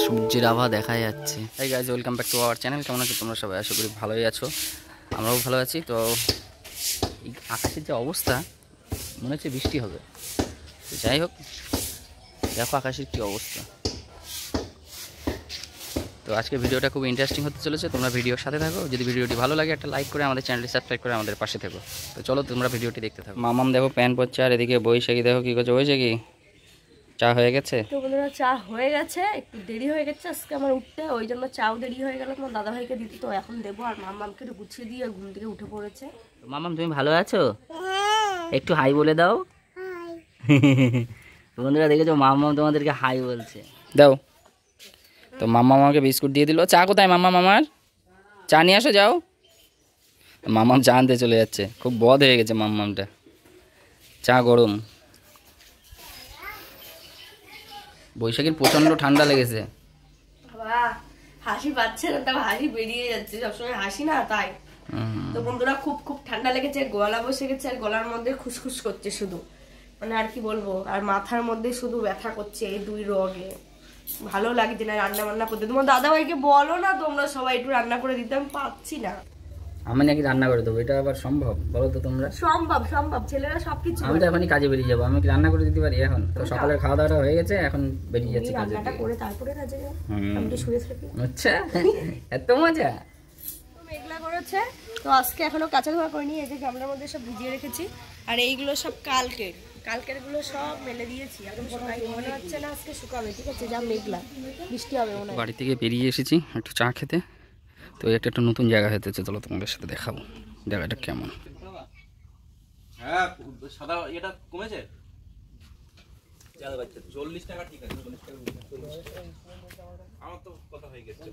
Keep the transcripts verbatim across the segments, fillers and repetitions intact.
সূর্যের আভা দেখা যাচ্ছে। এই guys, welcome back to our channel. কেমন আছো তোমরা সবাই? আশা করি ভালোই আছো, আমরাও ভালো আছি। তো এই আকাশের যে অবস্থা, মনে হচ্ছে বৃষ্টি হবে। তো যাই হোক, দেখো আকাশের কী অবস্থা। তো আজকে ভিডিওটা খুব ইন্টারেস্টিং হতে চলেছে, তোমরা ভিডিওর সাথে থাকো। যদি ভিডিওটি ভালো লাগে একটা লাইক করে আমাদের চ্যানেলটি সাবস্ক্রাইব করে আমাদের পাশে থাকো। তো চলো তোমরা ভিডিওটি দেখতে থাকো। মামাম দেখো প্যান পরছে, আর এদিকে বৈশাখী দেখো কী করছে। বৈশাখী, চা হয়ে গেছে? তো বন্ধুরা, চা হয়ে গেছে, একটু দেরি হয়ে গেছে আজকে আমার উঠতে, ওই জন্য চাও দেরি হয়ে গেল। তোমার দাদা ভাইকে দিতে, তো এখন দেবো। আর মামামকে একটু গুছিয়ে দিয়ে ঘুম থেকে উঠে পড়েছে। মামাম, তুমি ভালো আছো? একটু হাই বলে দাও। বন্ধুরা দেখেছো, মামাম তোমাদেরকে হাই বলছে। দাও। তো মামা আমাকে বিস্কুট দিয়ে দিল। চা কোথায় মামা? মামার চা নিয়ে আসো, যাও। মামাম চা আনতে চলে যাচ্ছে। খুব বদ হয়ে গেছে মামামটা। চা গরম। বৈশাখীর প্রচন্ড ঠান্ডা লেগেছে। হাসি পাচ্ছে না, তাও হাসি বেরিয়ে যাচ্ছে সবসময়, হাসি না তাই। তো বন্ধুরা, খুব খুব ঠান্ডা লেগেছে, গলা বসে গেছে, আর গলার মধ্যে খুসখুস করছে শুধু, মানে আর কি বলবো। আর মাথার মধ্যে শুধু ব্যথা করছে এই দুই রোগে। ভালো লাগছে না রান্না বান্না করতে। তোমার দাদা ভাইকে বলো না তোমরা সবাই একটু রান্না করে দিতে, আমি পাচ্ছি না। আমি নাকি রান্না করে দেবো? এটা আবার সম্ভব? বলো তো তোমরা। সম্ভব সম্ভব, ছেলেরা সবকিছু। আমি তো এখনই কাজে বেরিয়ে যাবো, আমি কি রান্না করে দিতে পারি এখন? তো সকালের খাওয়া দাওয়াটা হয়ে গেছে, এখন বেরিয়ে যাচ্ছে কাজে। রান্নাটা করে তারপরে কাজে যাবো, আমি তো শুয়ে থাকি। আচ্ছা, এত মজা। মেঘলা করেছে, তো আজকে এখনো কাঁচা ধোয়া করিনি। এই যে গামলার মধ্যে সব ভিজিয়ে রেখেছি, আর এইগুলো সব কালকের কালকের গুলো সব মেলে দিয়েছি। এখন মনে হচ্ছে না আজকে শুকাবে, ঠিক আছে? যা মেঘলা, বৃষ্টি হবে মনে হয়। বাড়ি থেকে বেরিয়ে এসেছি একটু চা খেতে। তো এটা একটা নতুন জায়গা হতেছে, চলো তোমাদের সাথে দেখাবো জায়গাটা কেমন। হ্যাঁ, সাদা এটা কমেছে চল্লিশ টাকা। ঠিক আছে, চল্লিশ টাকা। আমার তো কথা হয়ে গেছে।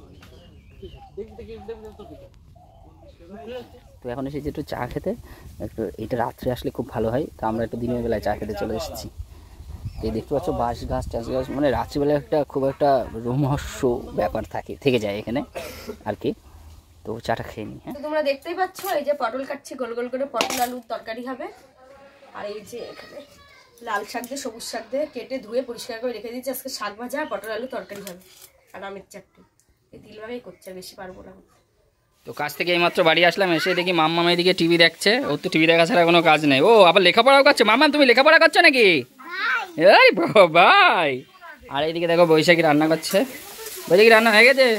তো এখন এসেছি একটু চা খেতে। একটু এটা রাত্রে আসলে খুব ভালো হয়, তো আমরা একটু দিনের বেলায় চা খেতে চলে এসেছি। এই দেখতে পাচ্ছ বাঁশ গাছ টাছ গাছ, মানে রাত্রিবেলা একটা খুব একটা রোমহর্ষ ব্যাপার থাকে থেকে যায় এখানে আর কি। তো চাটা খেয়ে নিই। হ্যাঁ, তোমরা দেখতেই পাচ্ছ, এই যে পটল কাটছি গোল গোল করে, পটল আলুর তরকারি হবে। আর এই যে এখানে লাল শাক দিয়ে সবুজ শাক দিয়ে কেটে ধুয়ে পরিষ্কার করে রেখে দিয়েছি। আজকে শাক ভাজা আর পটল আলু তরকারি হবে, আর আমের চাটনি। এই তিন ভাবেই করছে, বেশি পারবো না। তো কাজ থেকে এইমাত্র বাড়ি আসলাম, এসে দেখি মাম্মা এদিকে টিভি দেখছে। ওর তো টিভি দেখা ছাড়া কোনো কাজ নেই। ও আবার লেখাপড়াও করছে। মাম্মা, তুমি লেখাপড়া করছো নাকি? এই ভাই। আর এইদিকে দেখো বৈশাখী রান্না করছে। বৈশাখী রান্না হয়ে গেছে?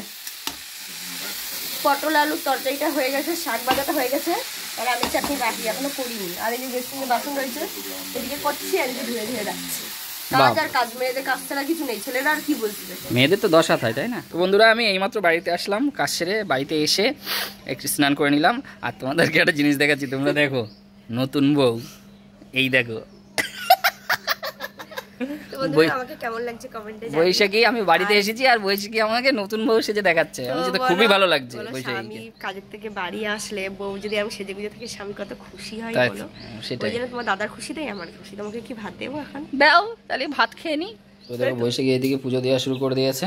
পটল আলুর তরকারিটা হয়ে গেছে, শাক ভাজাটা হয়ে গেছে, আর আমের চাটনি বাকি এখনো করিনি। আর এই যে বেসিনে বাসন রয়েছে, এদিকে করছি, আর এদিকে ধুয়ে ধুয়ে রাখছি। কাজ আর কাজ, মেয়েদের কাজ ছাড়া কিছু নেই। ছেলেরা আর কি বলছে, মেয়েদের তো দশ হাত হয়, তাই না? তো বন্ধুরা, আমি এইমাত্র বাড়িতে আসলাম, কাজ সেরে বাড়িতে এসে একটু স্নান করে নিলাম। আর তোমাদেরকে একটা জিনিস দেখাচ্ছি, তোমরা দেখো। নতুন বউ, এই দেখো। বৈশাখী, আমি বাড়িতে এসেছি আর বৈশাখী আমাকে নতুন বউ সেজে দেখাচ্ছে। আমি তো খুবই ভালো লাগছে। আমি কাজের থেকে বাড়ি আসলে বউ যদি আমি সেজে গুজে থাকি, স্বামী কত খুশি হয় বলো। সেটাই, তোমার দাদার খুশি দেয় আমার খুশি। তোমাকে কি ভাত দেবো এখন? দাও, তাহলে ভাত খেয়ে নি। তো দেখো বৈশাখী এদিকে পুজো দেওয়া শুরু করে দিয়েছে।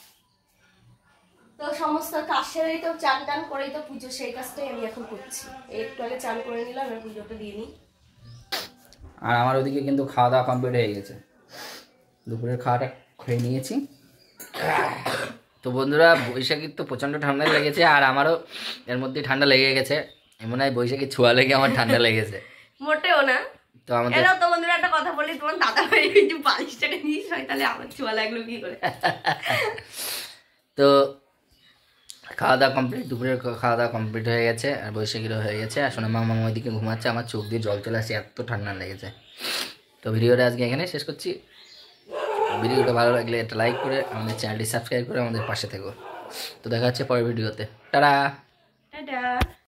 তো সমস্ত কাজ সেরেই তো চান টান করেই তো পুজো, সেই কাজটাই আমি এখন করছি। একটু আগে চান করে নিলাম, আর পুজোটা দিয়ে নিই। আর আমার ওদিকে কিন্তু খাওয়া দাওয়া কমপ্লিট হয়ে গেছে। দুপুরের খাওয়াটা খেয়ে নিয়েছি। তো বন্ধুরা, বৈশাখীর তো প্রচণ্ড ঠান্ডা লেগেছে, আর আমারও এর মধ্যে ঠান্ডা লেগে গেছে। এমন হয় বৈশাখীর ছোঁয়া লেগে আমার ঠান্ডা লেগেছে। মোটেও না। তো আমাদের এরা তো বন্ধুরা একটা কথা বলি, তোমার দাদা ভাই যে বালিশটাকে নিস হয়, তাহলে আমার ছোঁয়া লাগলো কি করে? তো খাওয়া দাওয়া কমপ্লিট, দুপুরের খাওয়া দাওয়া কমপ্লিট হয়ে গেছে, আর বৈশাখীরও হয়ে গেছে। আর সোনা মামা ওইদিকে ঘুমাচ্ছে, আমার চোখ দিয়ে জল চলে আসছে, এত ঠান্ডা লেগেছে। তো ভিডিওটা আজকে এখানে শেষ করছি। ভিডিওটা ভালো লাগলে একটা লাইক করে আমাদের চ্যানেলটি সাবস্ক্রাইব করে আমাদের পাশে থেকো। তো দেখা হচ্ছে পরের ভিডিওতে। টাটা। টাটা।